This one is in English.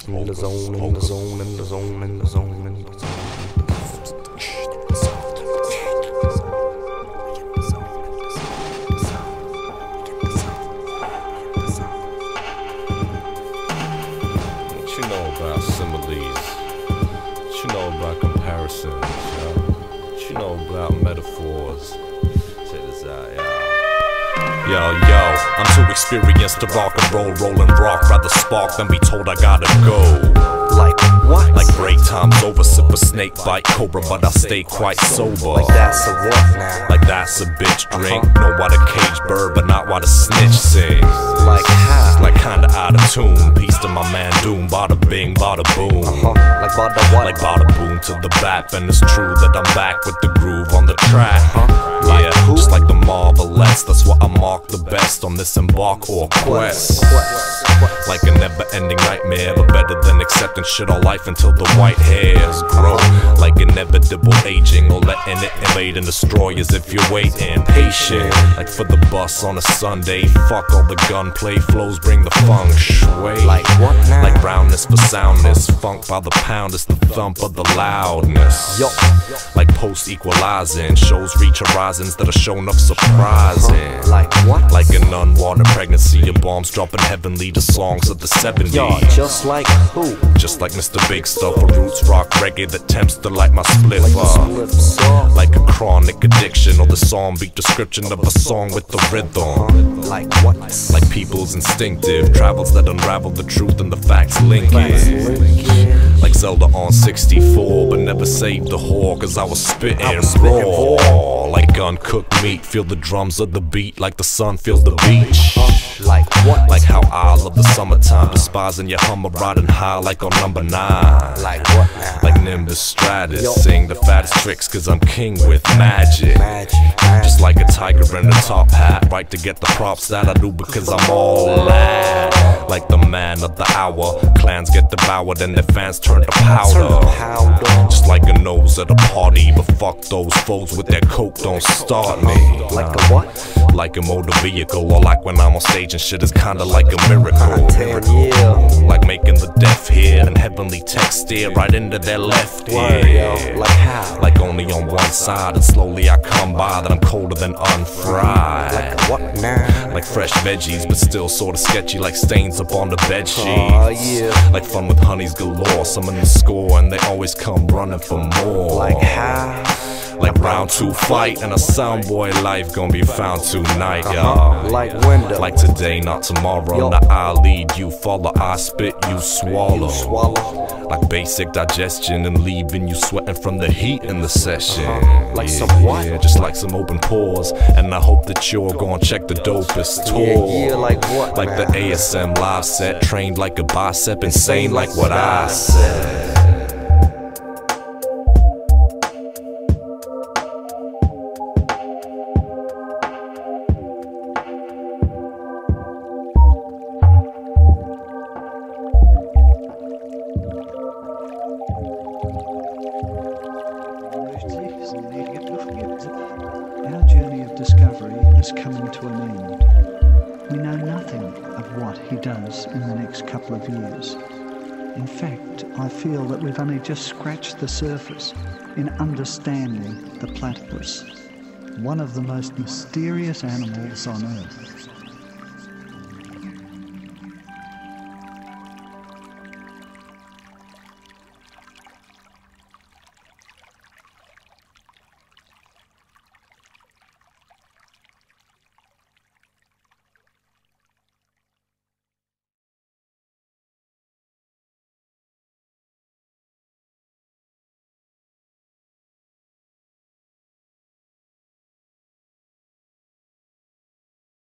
In the zone, in the zone, in the zone, in the zone, in the zone. What you know about similes? What you know about comparisons? What you know about metaphors? Check this out, Yo, I'm too experienced to rock and roll, rollin' rock. Rather spark than be told I gotta go. Like what? Like break time's over, sip a snake bite cobra, but I stay quite sober. Like that's a what now? Like that's a bitch drink. Know why the cage bird, but not why the snitch sing. Like how? Like kinda out of tune. Peace to my man Doom, bada bing, bada boom. Like bada what? Like bada boom to the bap, and it's true that I'm back with the groove on the track. Like Yeah, just like the marvelous, that's why I mark the best on this embark or quest. Like a never-ending nightmare, but better than accepting shit all life until the white hairs grow. Like inevitable aging, or letting it invade and destroy as if you're waiting patient. Like for the bus on a Sunday, fuck all the gunplay flows, bring the feng shui. Like what now? Like brownness for soundness, funk by the pound, it's the thump of the loudness. Yo. Like post-equalizing, shows reach horizons that are shown up surprising. Like what? Like an unwanted pregnancy, your bombs dropping heavenly to songs of the 70s. Yo, just like who? Just like Mr. Big Stuff, a roots rock reggae that tempts to light my split Like up. the slip Like a chronic addiction, or the song beat description of a song with the rhythm. Like what? Like people's instinctive travels that unravel the truth and the facts linking. Like Zelda on 64, but never saved the whore, cause I was spitting raw. Like uncooked meat, feel the drums of the beat, like the sun feels the beach. Like what? Like how I love the summertime, despising your Hummer, riding high like on number 9. Like what now? Like Nimbus Stratus, sing the fattest tricks cause I'm king with magic. Just like a tiger in a top hat, right to get the props that I do because I'm all that. Like the man of the hour, clans get devoured and their fans turn to powder. Just like a nose at a party, but fuck those foes with their coke, don't start me. Like a what? Like a motor vehicle, or like when I'm on stage and shit is kinda like a miracle. Yeah. Like making the deaf hear and heavenly text steer right into their left ear. Like how? Like only on one side, and slowly I come by that I'm colder than unfried. Like what now? Like fresh veggies, but still sorta sketchy, like stains up on the bed sheets. Yeah. Like fun with honeys galore, some in the score, and they always come running for more. Like how? Like round 2 fight, and a soundboy life gon' be found tonight, y'all. Like window. Like today, not tomorrow. Now I lead, you follow, I spit, you swallow. Like basic digestion and leaving you sweating from the heat in the session. Like some what? Yeah, just like some open pores. And I hope that you're gonna check the dopest tour. Yeah, like what? Like the ASM live set, trained like a bicep, insane like what I said. Our journey of discovery is coming to an end. We know nothing of what he does in the next couple of years. In fact, I feel that we've only just scratched the surface in understanding the platypus, one of the most mysterious animals on Earth.